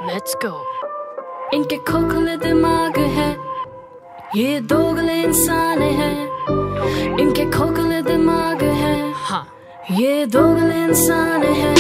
Let's go. इनके खोखले दिमाग है, ये दोगले इंसान है। इनके खोखले दिमाग है, हाँ ये दोगले इंसान है।